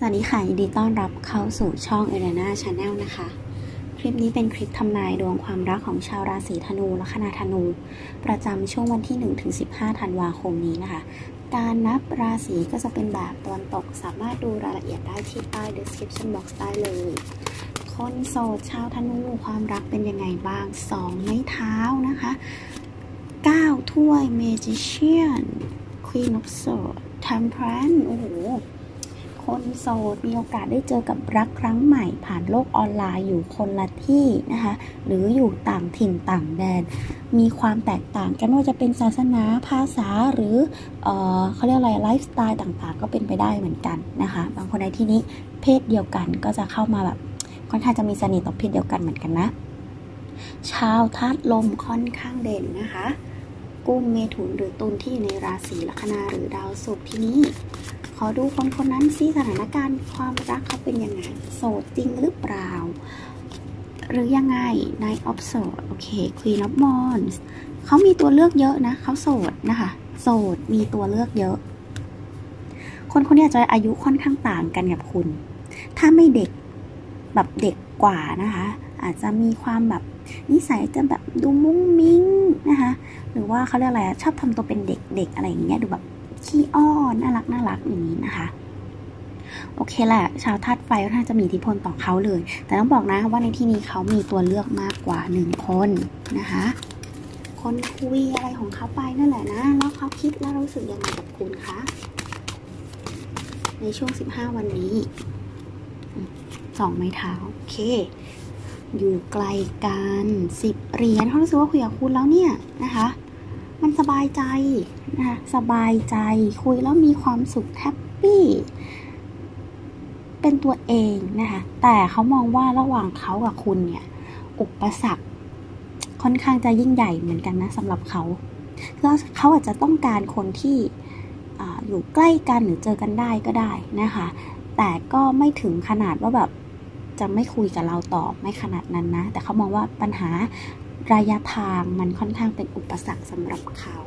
วัสดีค่ะยินดีต้อนรับเข้าสู่ช่อง Elena Channel นะคะคลิปนี้เป็นคลิปทำนายดวงความรักของชาวราศีธนูและลัคนาธนูประจำช่วงวันที่ 1-15 ธันวาคมนี้นะคะการนับราศีก็จะเป็นแบบตะวันตกสามารถดูรายละเอียดได้ที่ใต้ description box ได้เลยคนโสดชาวธนูความรักเป็นยังไงบ้าง2ไม้เท้านะคะ9ถ้วย Magician Queen of Swords Temperance โอ้โหคนโสดมีโอกาสได้เจอกับรักครั้งใหม่ผ่านโลกออนไลน์อยู่คนละที่นะคะหรืออยู่ต่างถิ่นต่างแดนมีความแตกต่างกันว่าจะเป็นศาสนาภาษาหรือเขาเรียกอะไรไลฟ์สไตล์ต่างๆก็เป็นไปได้เหมือนกันนะคะบางคนในที่นี้เพศเดียวกันก็จะเข้ามาแบบค่อนข้างจะมีเสน่ห์ต่อเพศเดียวกันเหมือนกันนะชาวธาตุลมค่อนข้างเด่นนะคะกุมเมถุนหรือตุลที่อยู่ในราศีลัคนาหรือดาวศุกร์ที่นี้ขอดูคนนั้นซิสถานการณ์ความรักเขาเป็นยังไงโสดจริงหรือเปล่าหรือยังไง Knight of Swords โอเค Queen of Wands เขามีตัวเลือกเยอะนะเขาโสดนะคะโสดมีตัวเลือกเยอะคนนี้อาจจะอายุค่อนข้างต่างกันกับคุณถ้าไม่เด็กแบบเด็กกว่านะคะอาจจะมีความแบบนิสัยจะแบบดูมุ้งมิ้งนะคะหรือว่าเขาเรียกอะไรชอบทำตัวเป็นเด็กอะไรอย่างเงี้ยดูแบบขี้อ้อนน่ารักอย่างนี้นะคะโอเคแหละชาวธาตุไฟก็น่าจะมีอิทธิพลต่อเขาเลยแต่ต้องบอกนะว่าในที่นี้เขามีตัวเลือกมากกว่า1คนนะคะคนคุยอะไรของเขาไปนั่นแหละนะแล้วเขาคิดแล้วรู้สึกยังไงกับคุณคะในช่วง15วันนี้2ไม้เท้าโอเคอยู่ไกลกัน10เหรียญเขารู้สึกว่าคุยกับคุณแล้วเนี่ยนะคะมันสบายใจนะคะสบายใจคุยแล้วมีความสุขแฮปปี้เป็นตัวเองนะคะแต่เขามองว่าระหว่างเขากับคุณเนี่ยอุปสรรคค่อนข้างจะยิ่งใหญ่เหมือนกันนะสำหรับเขาคือเขาอาจจะต้องการคนที่อยู่ใกล้กันหรือเจอกันได้ก็ได้นะคะแต่ก็ไม่ถึงขนาดว่าแบบจะไม่คุยกับเราต่อไม่ขนาดนั้นนะแต่เขามองว่าปัญหาระยะทางมันค่อนข้างเป็นอุปสรรคสำหรับเขา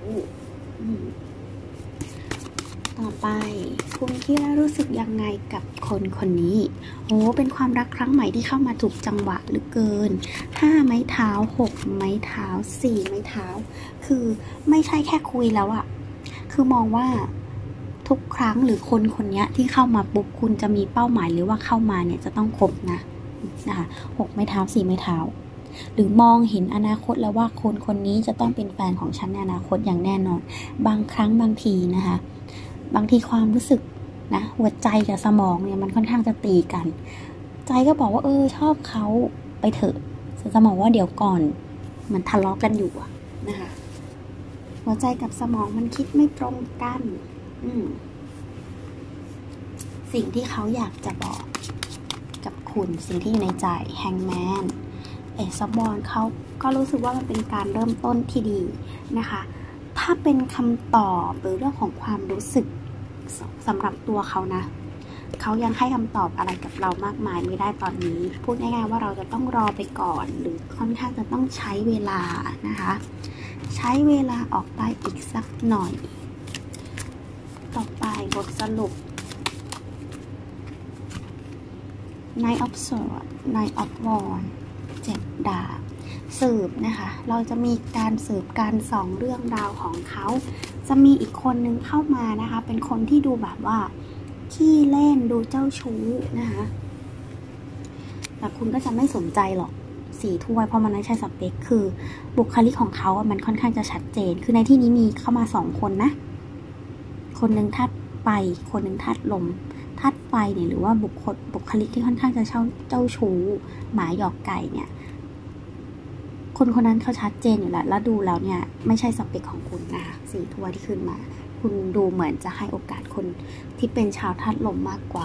ต่อไปคุณคิดว่ารู้สึกยังไงกับคนนี้โอ้เป็นความรักครั้งใหม่ที่เข้ามาถูกจังหวะเหลือเกิน5ไม้เท้า6ไม้เท้า4ไม้เท้าคือไม่ใช่แค่คุยแล้วอะคือมองว่าทุกครั้งหรือคนนี้ที่เข้ามาปุ๊บคุณจะมีเป้าหมายหรือว่าเข้ามาเนี่ยจะต้องคบนะคะ6ไม้เท้า4ไม้เท้าหรือมองเห็นอนาคตแล้วว่าคนนี้จะต้องเป็นแฟนของฉันในอนาคตอย่างแน่นอนบางครั้งบางทีนะคะบางทีความรู้สึกนะหัวใจกับสมองเนี่ยมันค่อนข้างจะตีกันใจก็บอกว่าชอบเขาไปเถอะสมองว่าเดี๋ยวก่อนมันทะเลาะกันอยู่นะคะหัวใจกับสมองมันคิดไม่ตรงกันสิ่งที่เขาอยากจะบอกกับคุณสิ่งที่อยู่ในใจแฮงแมนซับบอลเขาก็รู้สึกว่ามันเป็นการเริ่มต้นที่ดีนะคะถ้าเป็นคำตอบหรือเรื่องของความรู้สึกสำหรับตัวเขานะเขายังให้คำตอบอะไรกับเรามากมายไม่ได้ตอนนี้พูดง่ายๆว่าเราจะต้องรอไปก่อนหรือค่อนข้างจะต้องใช้เวลานะคะใช้เวลาออกไปอีกสักหน่อยต่อไปบทสรุป Knight of Swords Knight of Wands 7 ดาบสืบนะคะเราจะมีการสืบการส่องเรื่องราวของเขาจะมีอีกคนนึงเข้ามานะคะเป็นคนที่ดูแบบว่าขี้เล่นดูเจ้าชู้นะคะแต่คุณก็จะไม่สนใจหรอก4 ถ้วยเพราะมันไม่ใช่สเปคคือบุคลิกของเขามันค่อนข้างจะชัดเจนคือในที่นี้มีเข้ามา2 คนนะคนหนึ่งธาตุไฟคนหนึ่งธาตุลมธาตุไฟเนี่ยหรือว่าบุคลิกที่ค่อนข้างจะเจ้าชู้หมาหยอกไก่เนี่ยคนนั้นเขาชัดเจนอยู่แล้วดูแล้วเนี่ยไม่ใช่สเปคของคุณนะคะ4 ถ้วยที่ขึ้นมาคุณดูเหมือนจะให้โอกาสคนที่เป็นชาวธาตุลมมากกว่า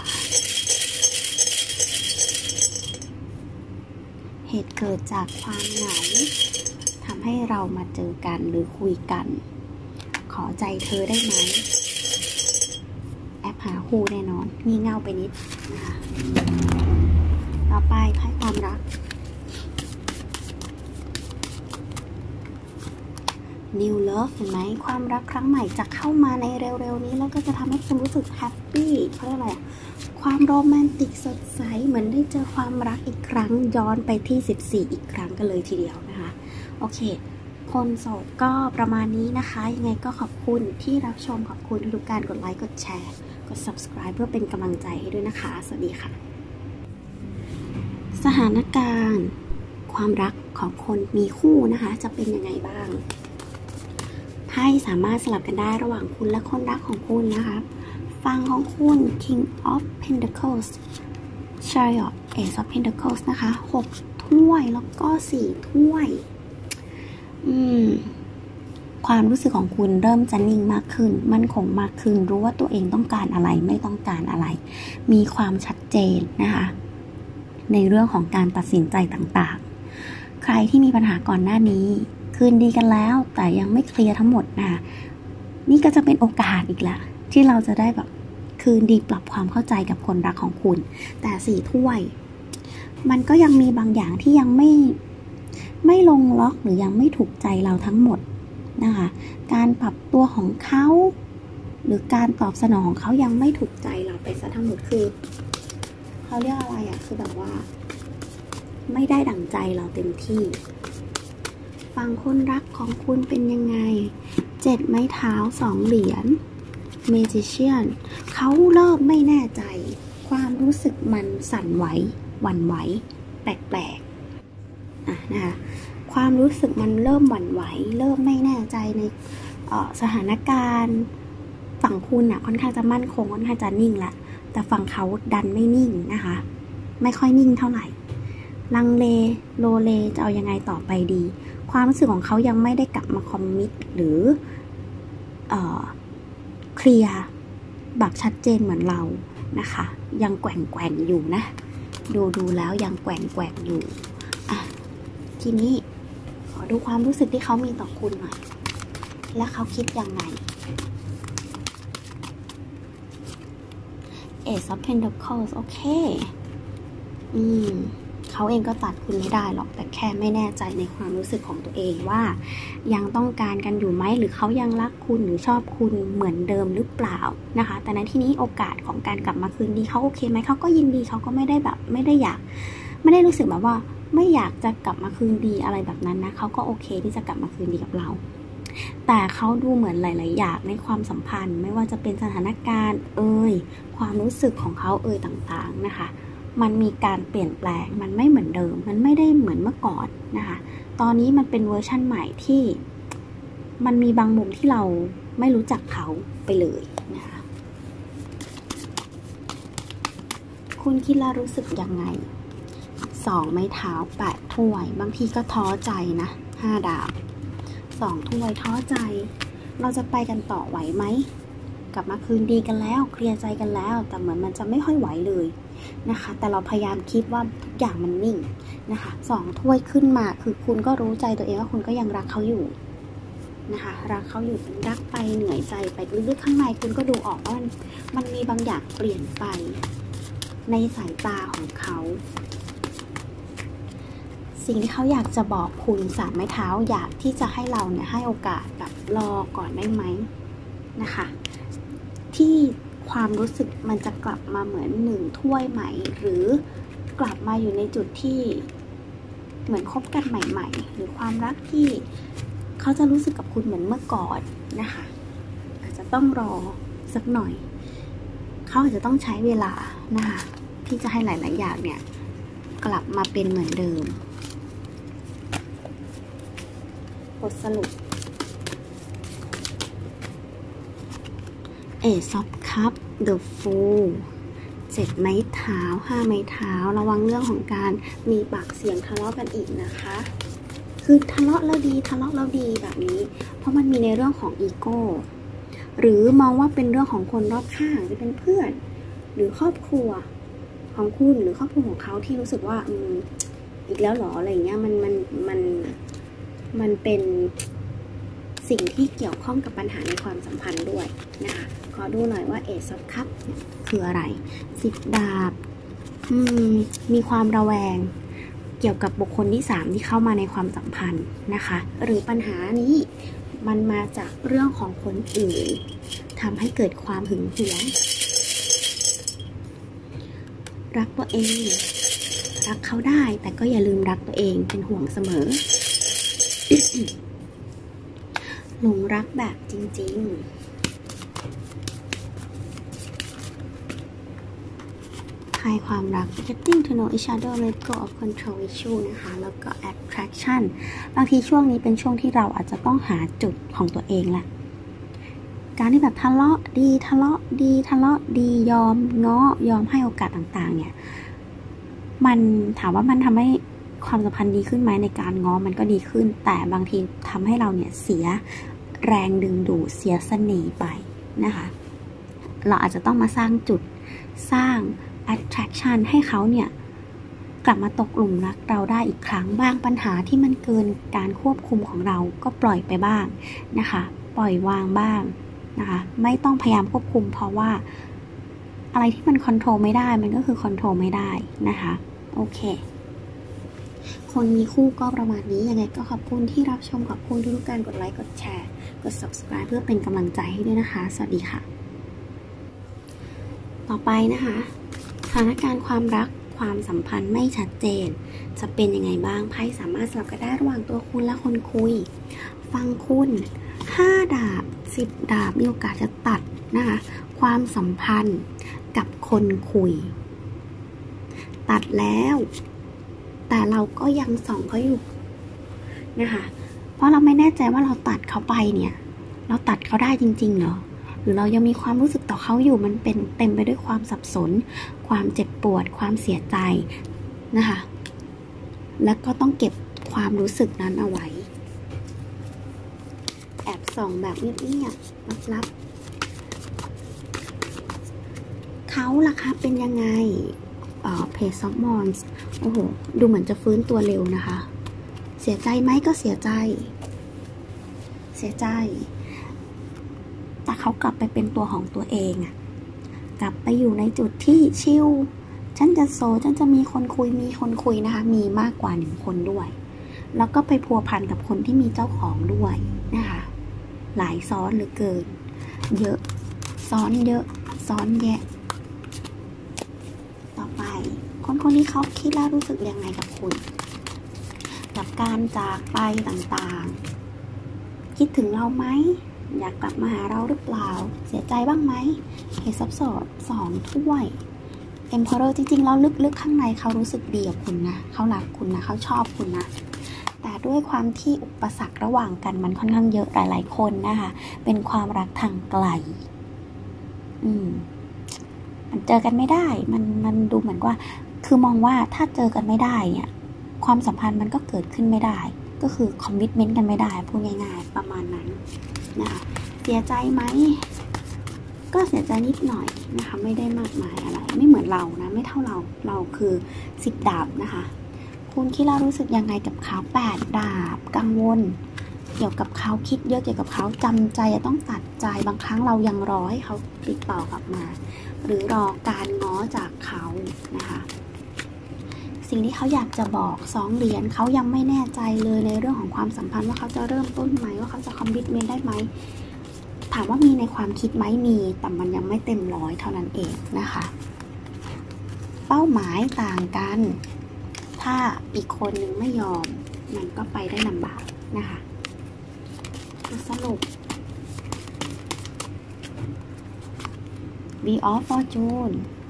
เหตุเกิดจากความเหงาทำให้เรามาเจอกันหรือคุยกันขอใจเธอได้ไหมแอปหาคู่แน่นอนงี่เง่าไปนิดนะคะต่อไปไพ่ความรักNew Love เห็นไหมความรักครั้งใหม่จะเข้ามาในเร็วๆนี้แล้วก็จะทำให้คุณรู้สึกแฮปปี้เขาเรียกอะไรคความโรแมนติกสดใสเหมือนได้เจอความรักอีกครั้งย้อนไปที่14อีกครั้งกันเลยทีเดียวนะคะโอเคคนโสดก็ประมาณนี้นะคะยังไงก็ขอบคุณที่รับชมขอบคุณทุกการกดไลค์กดแชร์กด subscribe เพื่อเป็นกำลังใจให้ด้วยนะคะสวัสดีค่ะสถานการณ์ความรักของคนมีคู่นะคะจะเป็นยังไงบ้างไพ่สามารถสลับกันได้ระหว่างคุณและคนรักของคุณนะคะฝั่งของคุณ King of Pentacles Chariot Ace of Pentacles นะคะ6ถ้วยแล้วก็4ถ้วยความรู้สึกของคุณเริ่มจะนิ่งมากขึ้นมั่นคงมากขึ้นรู้ว่าตัวเองต้องการอะไรไม่ต้องการอะไรมีความชัดเจนนะคะในเรื่องของการตัดสินใจต่างๆใครที่มีปัญหาก่อนหน้านี้คืนดีกันแล้วแต่ยังไม่เคลียร์ทั้งหมดนะนี่ก็จะเป็นโอกาสอีกแล้วที่เราจะได้แบบคืนดีปรับความเข้าใจกับคนรักของคุณแต่4ถ้วยมันก็ยังมีบางอย่างที่ยังไม่ลงล็อกหรือยังไม่ถูกใจเราทั้งหมดนะคะการปรับตัวของเขาหรือการตอบสนองของเขายังไม่ถูกใจเราไปซะทั้งหมดคือเขาเรียกอะไรคือแบบว่าไม่ได้ดั่งใจเราเต็มที่ฝั่งคนรักของคุณเป็นยังไง7ไม้เท้า2เหรียญMagician เขาเริ่มไม่แน่ใจความรู้สึกมันสั่นไหวหวั่นไหวแปลกๆนะคะความรู้สึกมันเริ่มหวั่นไหวเริ่มไม่แน่ใจในสถานการณ์ฝั่งคุณค่อนข้างจะมั่นคงค่อนข้างจะนิ่งแหละแต่ฝั่งเขาดันไม่นิ่งนะคะไม่ค่อยนิ่งเท่าไหร่ลังเลโลเลจะเอายังไงต่อไปดีความรู้สึกของเขายังไม่ได้กลับมาคอมมิตหรือเคลียร์แบบชัดเจนเหมือนเรานะคะยังแกว่งอยู่นะดูแล้วยังแกว่งอยู่ทีนี้ขอดูความรู้สึกที่เขามีต่อคุณหน่อยและเขาคิดยังไง Ace of Pentacles โอเคเขาเองก็ตัดคุณไม่ได้หรอกแต่แค่ไม่แน่ใจในความรู้สึกของตัวเองว่ายังต้องการกันอยู่ไหมหรือเขายังรักคุณหรือชอบคุณเหมือนเดิมหรือเปล่านะคะแต่ในที่นี้โอกาสของการกลับมาคืนดีเขาโอเคไหมเขาก็ยินดีเขาก็ไม่ได้แบบไม่ได้รู้สึกแบบว่าไม่อยากจะกลับมาคืนดีอะไรแบบนั้นนะเขาก็โอเคที่จะกลับมาคืนดีกับเราแต่เขาดูเหมือนหลายๆอย่างในความสัมพันธ์ไม่ว่าจะเป็นสถานการณ์ความรู้สึกของเขาต่างๆนะคะมันมีการเปลี่ยนแปลงมันไม่เหมือนเดิมมันไม่ได้เหมือนเมื่อก่อนนะคะตอนนี้มันเป็นเวอร์ชั่นใหม่ที่มันมีบางมุมที่เราไม่รู้จักเขาไปเลยนะคะคุณคิดและรู้สึกยังไง2ไม้เท้า8ถ้วยบางทีก็ท้อใจนะ5ดาบ2ถ้วยท้อใจเราจะไปกันต่อไหวไหมกลับมาคืนดีกันแล้วเคลียร์ใจกันแล้วแต่เหมือนมันจะไม่ค่อยไหวเลยนะคะแต่เราพยายามคิดว่าทุกอย่างมันนิ่งนะคะ2ถ้วยขึ้นมาคือคุณก็รู้ใจตัวเองว่าคุณก็ยังรักเขาอยู่นะคะรักเขาอยู่รักไปเหนื่อยใจไปลึกๆข้างในคุณก็ดูออกว่ามันมีบางอย่างเปลี่ยนไปในสายตาของเขาสิ่งที่เขาอยากจะบอกคุณ3ไม้เท้าอยากที่จะให้เราเนี่ยให้โอกาสแบบรอก่อนได้ไหมนะคะที่ความรู้สึกมันจะกลับมาเหมือน1ถ้วยใหม่หรือกลับมาอยู่ในจุดที่เหมือนคบกันใหม่ๆหรือความรักที่เขาจะรู้สึกกับคุณเหมือนเมื่อก่อนนะคะอาจจะต้องรอสักหน่อยเขาอาจจะต้องใช้เวลานะคะที่จะให้หลายๆอย่างเนี่ยกลับมาเป็นเหมือนเดิมบทสรุปAce of Cups The Fool 7ไม้เท้า5ไม้เท้าระวังเรื่องของการมีปากเสียงทะเลาะกันอีกนะคะคือทะเลาะแล้วดีแบบนี้เพราะมันมีในเรื่องของอีโก้หรือมองว่าเป็นเรื่องของคนรอบข้างจะเป็นเพื่อนหรือครอบครัวของคุณหรือครอบครัวของเขาที่รู้สึกว่าอีกแล้วหรออะไรเงี้ยมันเป็นสิ่งที่เกี่ยวข้องกับปัญหาในความสัมพันธ์ด้วยนะคะขอดูหน่อยว่า Ace of Cups คืออะไร10ดาบมีความระแวงเกี่ยวกับบุคคลที่3ที่เข้ามาในความสัมพันธ์นะคะหรือปัญหานี้มันมาจากเรื่องของคนอื่นทำให้เกิดความหึงหวงรักตัวเองรักเขาได้แต่ก็อย่าลืมรักตัวเองเป็นห่วงเสมอ หลงรักแบบจริงๆคลายความรัก getting to know each other let go of control issue นะคะแล้วก็ attraction บางทีช่วงนี้เป็นช่วงที่เราอาจจะต้องหาจุดของตัวเองแหละการที่แบบทะเลาะดีทะเลาะดียอมง้อยอมให้โอกาสต่างๆเนี่ยมันถามว่ามันทำให้ความสัมพันธ์ดีขึ้นไหมในการง้อมันก็ดีขึ้นแต่บางทีทำให้เราเนี่ยเสียแรงดึงดูดเสียเสน่ห์ไปนะคะเราอาจจะต้องมาสร้างจุดสร้าง attraction ให้เขาเนี่ยกลับมาตกหลุมรักเราได้อีกครั้งบางปัญหาที่มันเกินการควบคุมของเราก็ปล่อยไปบ้างนะคะปล่อยวางบ้างนะคะไม่ต้องพยายามควบคุมเพราะว่าอะไรที่มันคอนโทรลไม่ได้มันก็คือคอนโทรลไม่ได้นะคะโอเคคนมีคู่ก็ประมาณนี้ยังไงก็ขอบคุณที่รับชมขอบคุณทุกการกดไลค์กดแชร์กด subscribe เพื่อเป็นกำลังใจให้ด้วยนะคะสวัสดีค่ะต่อไปนะคะสถานการณ์ความรักความสัมพันธ์ไม่ชัดเจนจะเป็นยังไงบ้างไพ่สามารถสลับกันได้ระหว่างตัวคุณและคนคุยฟังคุณ5 ดาบ10 ดาบมีโอกาสจะตัดนะคะความสัมพันธ์กับคนคุยตัดแล้วแต่เราก็ยังส่องเขาอยู่นะคะเพราะเราไม่แน่ใจว่าเราตัดเขาไปเนี่ยเราตัดเขาได้จริงๆเหรอหรือเรายังมีความรู้สึกต่อเขาอยู่มันเป็นเต็มไปด้วยความสับสนความเจ็บปวดความเสียใจนะคะแล้วก็ต้องเก็บความรู้สึกนั้นเอาไว้แอบส่องแบบเงียบๆลับๆเขาล่ะคะเป็นยังไงเพจซอฟมอนส์โอ้โหดูเหมือนจะฟื้นตัวเร็วนะคะเสียใจไหมก็เสียใจแต่เขากลับไปเป็นตัวของตัวเองอะกลับไปอยู่ในจุดที่ชิลฉันจะมีคนคุยนะคะมีมากกว่า1 คนด้วยแล้วก็ไปพัวพันกับคนที่มีเจ้าของด้วยนะคะหลายซ้อนเหลือเกินเยอะซ้อนแยะต่อไปคนนี้เขาคิดแล้วรู้สึกยังไงกับคุณกับการจากไปต่างๆคิดถึงเราไหมอยากกลับมาหาเราหรือเปล่าเสียใจบ้างไหมเฮซับสอด2 ถ้วยเอ็มเพอเรอร์จริงๆแล้วลึกๆข้างในเขารู้สึกดีกับคุณนะเขารักคุณนะเขาชอบคุณนะแต่ด้วยความที่อุปสรรคระหว่างกันมันค่อนข้างเยอะหลายๆคนนะคะเป็นความรักทางไกลมันเจอกันไม่ได้มันดูเหมือนว่าคือมองว่าถ้าเจอกันไม่ได้เนี่ยความสัมพันธ์มันก็เกิดขึ้นไม่ได้ก็คือคอมมิตเมนต์กันไม่ได้พูดง่ายๆประมาณนั้นนะคะเสียใจไหมก็เสียใจนิดหน่อยนะคะไม่ได้มากมายอะไรไม่เหมือนเรานะไม่เท่าเราคือ10 ดาบนะคะคุณคิดแล้วรู้สึกยังไงกับเขา8 ดาบกังวลเกี่ยวกับเขาคิดเยอะเกี่ยวกับเขาจำใจจะต้องตัดใจบางครั้งเรายังรอให้เขาติดต่อกลับมาหรือรอการง้อจากเขานะคะสิ่งที่เขาอยากจะบอก2 เหรียญเขายังไม่แน่ใจเลยในเรื่องของความสัมพันธ์ว่าเขาจะเริ่มต้นไหมว่าเขาจะคอมมิตเมนต์ได้ไหมถามว่ามีในความคิดไหมมีแต่มันยังไม่เต็ม100เท่านั้นเองนะคะเป้าหมายต่างกันถ้าอีกคนนึงไม่ยอมมันก็ไปได้ลำบากนะคะสรุป Wheel of Fortune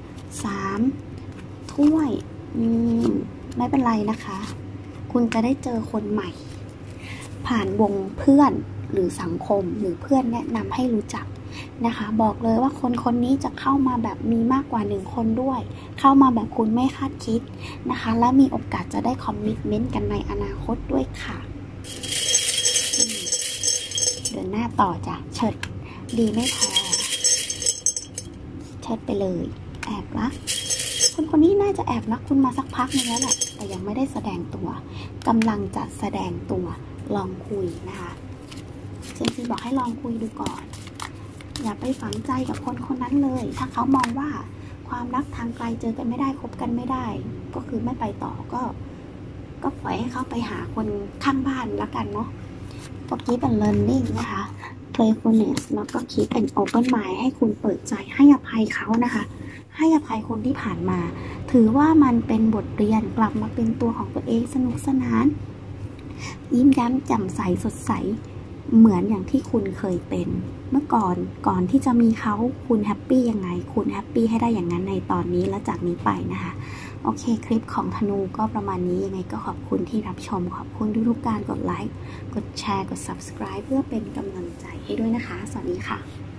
3 ถ้วยไม่เป็นไรนะคะคุณจะได้เจอคนใหม่ผ่านวงเพื่อนหรือสังคมหรือเพื่อนแนะนำให้รู้จักนะคะบอกเลยว่าคนนี้จะเข้ามาแบบมีมากกว่า1 คนด้วยเข้ามาแบบคุณไม่คาดคิดนะคะและมีโอกาสจะได้คอมมิตเมนต์กันในอนาคตด้วยค่ะเดินหน้าต่อจ้ะเฉิดดีไม่พอเฉิดไปเลยแอบรักคนนี้น่าจะแอบรักคุณมาสักพักนึงแล้วแหละแต่ยังไม่ได้แสดงตัวกำลังจะแสดงตัวลองคุยนะคะเซนซีบอกให้ลองคุยดูก่อนอย่าไปฝังใจกับคนนั้นเลยถ้าเขามองว่าความรักทางไกลเจอกันไม่ได้คบกันไม่ได้ก็คือไม่ไปต่อก็ปล่อยให้เขาไปหาคนข้างบ้านละกันเนาะก็ keep and learning นะคะ playfulness แล้วก็ keep and open mind ให้คุณเปิดใจให้อภัยเขานะคะให้อภัยคนที่ผ่านมาถือว่ามันเป็นบทเรียนกลับมาเป็นตัวของตัวเองสนุกสนานยิ้มแย้มแจ่มใสสดใสเหมือนอย่างที่คุณเคยเป็นเมื่อก่อนที่จะมีเขาคุณแฮปปี้ยังไงคุณแฮปปี้ให้ได้อย่างนั้นในตอนนี้และจากนี้ไปนะคะโอเคคลิปของธนูก็ประมาณนี้ยังไงก็ขอบคุณที่รับชมขอบคุณทุกๆการกดไลค์กดแชร์กด Subscribe เพื่อเป็นกำลังใจให้ด้วยนะคะสวัสดีค่ะ